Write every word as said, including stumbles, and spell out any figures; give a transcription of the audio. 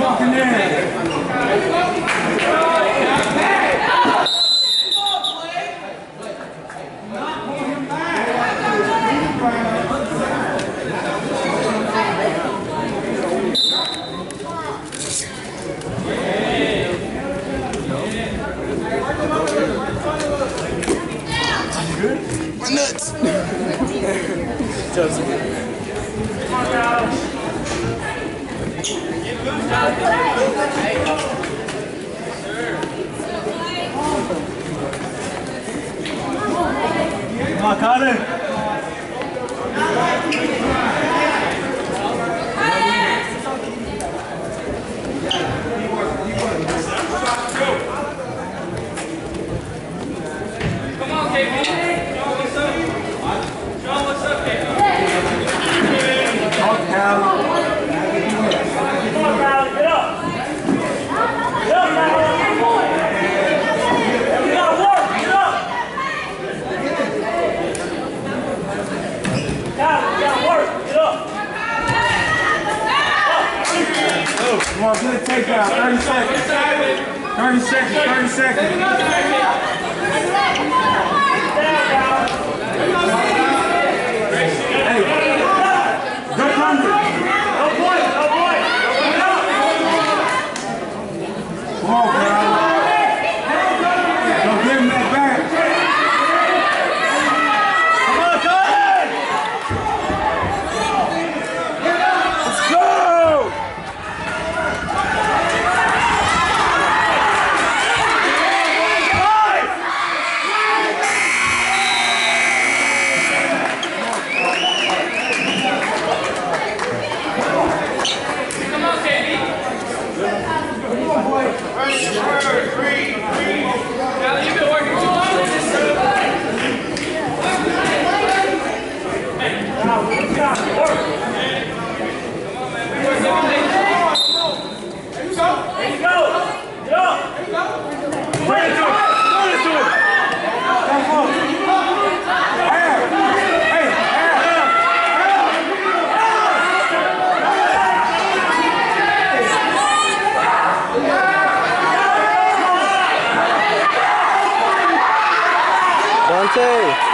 Walking in. My nuts. Joseph. Come on now. Come on, Kylen. Come on, K B. John, what's up? John, what's up, K B? Come on, Kylen. Come on, Kylen, get up. Get up, Kylen. You gotta work, get up. Kylen, you gotta work, get up. Oh, come on, good takeout. thirty seconds. thirty seconds, thirty seconds. Hey, go Munford. No point, no point. Come on, Kylen. Don't give him that back. Come on, Kylen. Let's go. Come on, K B. Kylen, you've been working too long with this. Hey, now, we got to work. Come on, man. We work every day. There you go. There you go. Get up. Bring it to him. Bring it to him. Come on. Hey, hey, Dante.